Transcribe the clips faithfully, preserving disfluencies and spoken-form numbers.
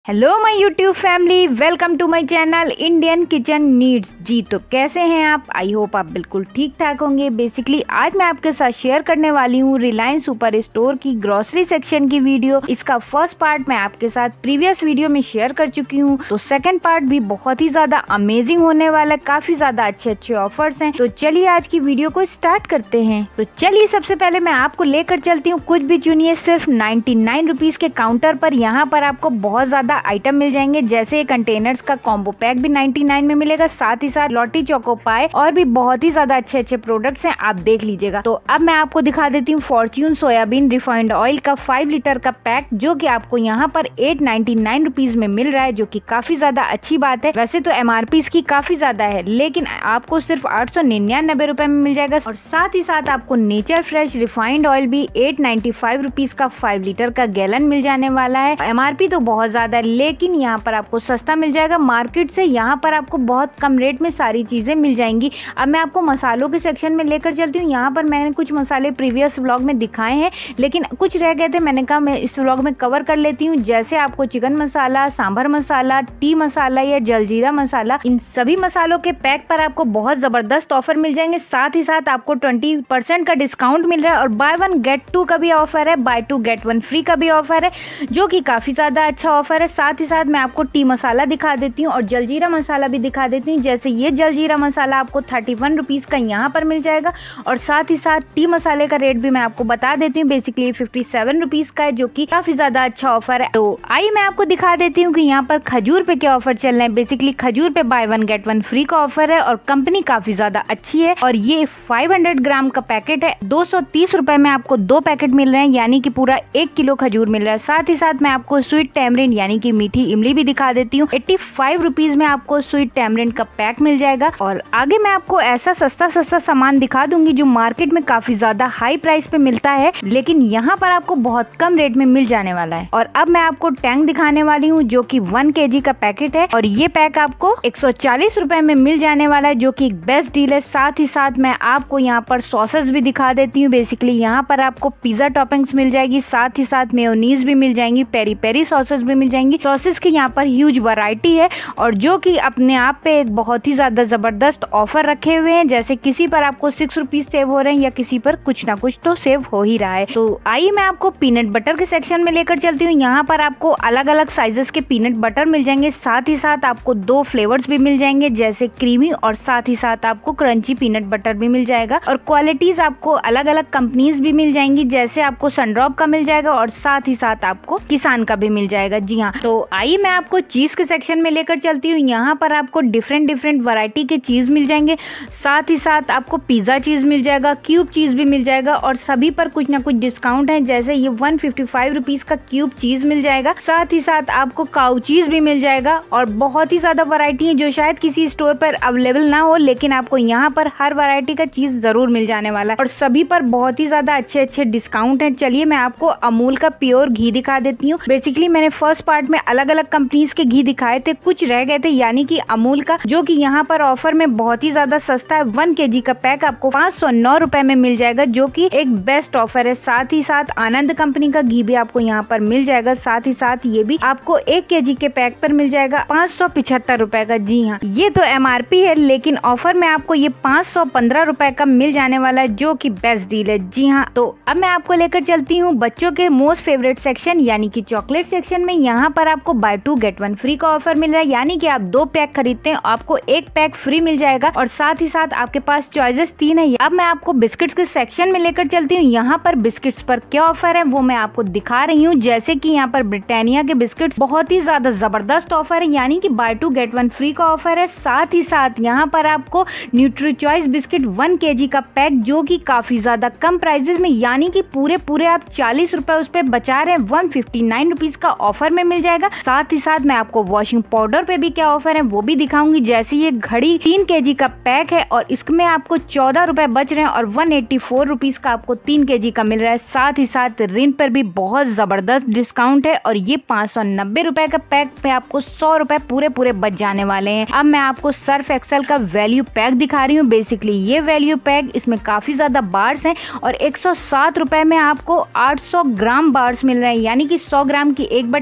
Hello my YouTube family, welcome to my channel Indian kitchen needs. जी तो कैसे हैं आप? आई होप आप बिल्कुल ठीक ठाक होंगे। बेसिकली आज मैं आपके साथ शेयर करने वाली हूँ रिलायंस सुपर स्टोर की ग्रोसरी सेक्शन की वीडियो। इसका फर्स्ट पार्ट मैं आपके साथ प्रीवियस वीडियो में शेयर कर चुकी हूँ, तो सेकंड पार्ट भी बहुत ही ज्यादा अमेजिंग होने वाला है। काफी ज्यादा अच्छे अच्छे ऑफर्स हैं। तो चलिए आज की वीडियो को स्टार्ट करते हैं। तो चलिए सबसे पहले मैं आपको लेकर चलती हूँ कुछ भी चुनिए सिर्फ नाइन्टी नाइन रुपीज के काउंटर पर। यहाँ पर आपको बहुत ज्यादा आइटम मिल जाएंगे, जैसे कंटेनर्स का कॉम्बो पैक भी नाइन्टी नाइन में मिलेगा, साथ ही साथ लॉटी चोको पाए और भी बहुत ही ज्यादा अच्छे अच्छे प्रोडक्ट्स हैं, आप देख लीजिएगा। तो अब मैं आपको दिखा देती हूँ फॉर्च्यून सोयाबीन रिफाइंड ऑयल का फाइव लीटर का पैक, जो कि आपको यहाँ पर एट नाइन्टी नाइन रुपीज में मिल रहा है, जो कि काफी ज्यादा अच्छी बात है। वैसे तो एमआरपी इसकी काफी ज्यादा है, लेकिन आपको सिर्फ आठ सौ निन्यानबे रुपए में मिल जाएगा। और साथ ही साथ आपको नेचर फ्रेश रिफाइंड ऑयल भी एट नाइन्टी फाइव रुपीज का फाइव लीटर का गैलन मिल जाने वाला है। एमआरपी तो बहुत ज्यादा है, लेकिन यहाँ पर आपको सस्ता मिल जाएगा मार्केट से। यहाँ पर आपको बहुत कम रेट में सारी चीजें मिल जाएंगी। अब मैं आपको मसालों के सेक्शन में लेकर चलती हूँ। यहाँ पर मैंने कुछ मसाले प्रीवियस व्लॉग में दिखाए हैं, लेकिन कुछ रह गए थे, मैंने कहा मैं इस व्लॉग में कवर कर लेती हूँ। जैसे आपको चिकन मसाला, सांभर मसाला, टी मसाला या जलजीरा मसाला, इन सभी मसालों के पैक पर आपको बहुत जबरदस्त ऑफर मिल जाएंगे। साथ ही साथ आपको ट्वेंटी परसेंट का डिस्काउंट मिल रहा है और बाय वन गेट टू का भी ऑफर है, buy two get one free का भी ऑफर है, जो कि काफी ज्यादा अच्छा ऑफर है। साथ ही साथ मैं आपको टी मसाला दिखा देती हूँ और जलजीरा मसाला भी दिखा देती हूँ। जैसे ये जलजीरा मसाला आपको थर्टी वन रुपीज का यहाँ पर मिल जाएगा, और साथ ही साथ टी मसाले का रेट भी मैं आपको बता देती हूँ। बेसिकली फिफ्टी सेवन रुपीज का है, जो कि काफी ज्यादा अच्छा ऑफर है। तो आइए मैं आपको दिखा देती हूँ कि यहाँ पर खजूर पे क्या ऑफर चल रहे हैं। बेसिकली खजूर पे buy one get one free का ऑफर है और कंपनी काफी ज्यादा अच्छी है। और ये फाइव हंड्रेड ग्राम का पैकेट है, दो सौ तीस रुपए में आपको दो पैकेट मिल रहे हैं, यानी कि पूरा एक किलो खजूर मिल रहा है। साथ ही साथ मैं आपको स्वीट टैमरिंड यानी कि मीठी इमली भी दिखा देती हूँ। एट्टी फाइव रुपीज में आपको स्वीट टैमरिंड का पैक मिल जाएगा। और आगे मैं आपको ऐसा सस्ता सस्ता सामान दिखा दूंगी जो मार्केट में काफी ज्यादा हाई प्राइस पे मिलता है, लेकिन यहाँ पर आपको बहुत कम रेट में मिल जाने वाला है। और अब मैं आपको टैंग दिखाने वाली हूँ, जो कि वन केजी का पैकेट है, और ये पैक आपको एक सौ चालीस रुपए में मिल जाने वाला है, जो कि एक बेस्ट डील है। साथ ही साथ मैं आपको यहाँ पर सॉसेस भी दिखा देती हूँ। बेसिकली यहाँ पर आपको पिज्जा टॉपिंग्स मिल जाएगी, साथ ही साथ मेयोनीज भी मिल जाएंगी, पेरी पेरी सॉसेस भी मिल जाएंगी। सॉसेस की यहाँ पर ह्यूज वैरायटी है, और जो कि अपने आप पे एक बहुत ही ज्यादा जबरदस्त ऑफर रखे हुए हैं। जैसे किसी पर आपको सिक्स रुपीज सेव हो रहे हैं, या किसी पर कुछ ना कुछ तो सेव हो ही रहा है। तो आइए मैं आपको पीनट बटर के सेक्शन में लेकर चलती हूँ। यहाँ पर आपको अलग अलग साइजेस के पीनट बटर मिल जाएंगे। साथ ही साथ आपको दो फ्लेवर्स भी मिल जाएंगे, जैसे क्रीमी और साथ ही साथ आपको क्रंची पीनट बटर भी मिल जाएगा। और क्वालिटीज आपको अलग अलग कंपनीज भी मिल जाएंगी, जैसे आपको सनड्रॉप का मिल जाएगा और साथ ही साथ आपको किसान का भी मिल जाएगा। जी हाँ, तो आइए मैं आपको चीज के सेक्शन में लेकर चलती हूँ। यहाँ पर आपको डिफरेंट डिफरेंट वैरायटी के चीज मिल जाएंगे। साथ ही साथ आपको पिज्जा चीज मिल जाएगा, क्यूब चीज भी मिल जाएगा, और सभी पर कुछ ना कुछ डिस्काउंट है। जैसे ये वन फिफ्टी फाइव रुपीज का क्यूब चीज मिल जाएगा। साथ ही साथ आपको काउ चीज भी मिल जाएगा, और बहुत ही ज्यादा वैरायटी है जो शायद किसी स्टोर पर अवेलेबल ना हो, लेकिन आपको यहाँ पर हर वैरायटी का चीज जरूर मिल जाने वाला है, और सभी पर बहुत ही ज्यादा अच्छे अच्छे डिस्काउंट है। चलिए मैं आपको अमूल का प्योर घी दिखा देती हूँ। बेसिकली मैंने फर्स्ट पार्ट में अलग अलग कंपनीज के घी दिखाए थे, कुछ रह गए थे, यानी कि अमूल का, जो कि यहाँ पर ऑफर में बहुत ही ज्यादा सस्ता है। वन केजी का पैक आपको पाँच सौ नौ रुपए में मिल जाएगा, जो कि एक बेस्ट ऑफर है। साथ ही साथ आनंद कंपनी का घी भी आपको यहाँ पर मिल जाएगा। साथ ही साथ ये भी आपको एक केजी के पैक पर मिल जाएगा पाँच सौ पिछहत्तर रुपए का। जी हाँ, ये तो एमआरपी है, लेकिन ऑफर में आपको ये पाँच सौ पंद्रह रुपए का मिल जाने वाला है, जो कि बेस्ट डील है। जी हाँ, तो अब मैं आपको लेकर चलती हूँ बच्चों के मोस्ट फेवरेट सेक्शन यानी कि चॉकलेट सेक्शन में। यहाँ पर आपको buy two get one free का ऑफर मिल रहा है, यानी कि आप दो पैक खरीदते हैं आपको एक पैक फ्री मिल जाएगा, और साथ ही साथ आपके पास चॉइसेस तीन है। अब मैं आपको बिस्किट्स के सेक्शन में लेकर चलती हूँ। यहाँ पर बिस्किट्स पर क्या ऑफर है वो मैं आपको दिखा रही हूँ। जैसे कि यहाँ पर ब्रिटानिया के बिस्किट्स बहुत ही ज्यादा जबरदस्त ऑफर है, यानी कि buy two get one free का ऑफर है। साथ ही साथ यहाँ पर आपको Nutri Choice biscuit one KG का पैक, जो कि काफी ज्यादा कम प्राइजेस में, यानी कि पूरे पूरे आप चालीस रुपए उस पे बचा रहे हैं, वन फिफ्टी नाइन रुपीज का ऑफर में मिल जाएगा। साथ ही साथ मैं आपको वॉशिंग पाउडर पे भी क्या ऑफर है वो भी दिखाऊंगी। जैसे ये घड़ी तीन केजी का पैक है, और इसमें आपको चौदह रुपए बच रहे हैं, और वन एट्टी फोर रुपीज का आपको तीन केजी का मिल रहा है। साथ ही साथ रिन पर भी बहुत जबरदस्त डिस्काउंट है, और ये पाँच सौ नब्बे रुपए का पैक पे आपको सौ रुपए पूरे पूरे बच जाने वाले हैं। अब मैं आपको सर्फ एक्सेल का वैल्यू पैक दिखा रही हूँ। बेसिकली ये वैल्यू पैक, इसमें काफी ज्यादा बार्स हैं, और एक सौ सात रुपए में आपको आठ सौ ग्राम बार्स मिल रहे हैं, यानी कि सौ ग्राम की एक बट्टी है। काफी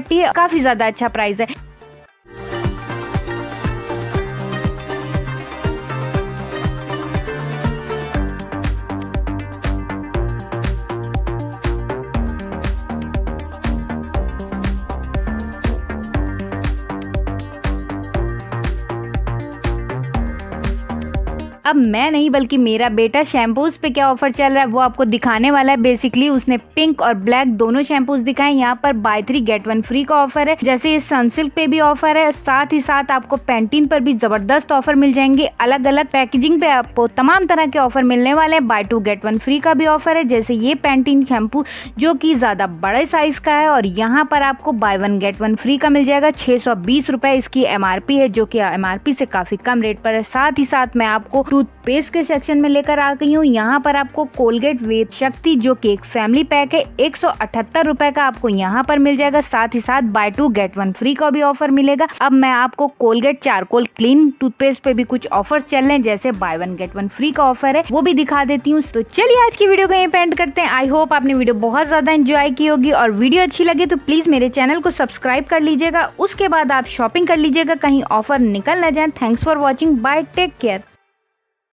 काफ़ी ज़्यादा अच्छा प्राइस है। अब मैं नहीं बल्कि मेरा बेटा शैम्पूज पे क्या ऑफर चल रहा है वो आपको दिखाने वाला है। बेसिकली उसने पिंक और ब्लैक दोनों शैम्पूज दिखाए। यहाँ पर buy three get one free का ऑफर है, जैसे ये सनसिल्क पे भी ऑफर है, साथ ही साथ आपको पैंटीन पर भी जबरदस्त ऑफर मिल जाएंगे। अलग अलग पैकेजिंग पे आपको तमाम तरह के ऑफर मिलने वाले हैं। Buy two get one free का भी ऑफर है, जैसे ये पैंटीन शैम्पू जो की ज्यादा बड़े साइज का है और यहाँ पर आपको buy one get one free का मिल जाएगा। छह सौ बीस रुपए इसकी एमआरपी है, जो की एमआरपी से काफी कम रेट पर है। साथ ही साथ मैं आपको टूथपेस्ट के सेक्शन में लेकर आ गई हूँ। यहाँ पर आपको कोलगेट वेद शक्ति जो कि एक फैमिली पैक है, एक सौ अठहत्तर रुपए का आपको यहाँ पर मिल जाएगा। साथ ही साथ buy two get one free का भी ऑफर मिलेगा। अब मैं आपको कोलगेट चारकोल क्लीन टूथपेस्ट पे भी कुछ ऑफर्स चल रहे हैं, जैसे buy one get one free का ऑफर है, वो भी दिखा देती हूँ। तो चलिए आज की वीडियो को यहीं पे एंड करते हैं। आई होप आपने वीडियो बहुत ज्यादा एंजॉय की होगी और वीडियो अच्छी लगे तो प्लीज मेरे चैनल को सब्सक्राइब कर लीजिएगा। उसके बाद आप शॉपिंग कर लीजिएगा, कहीं ऑफर निकल ना जाए। Thanks for watching, bye, take care.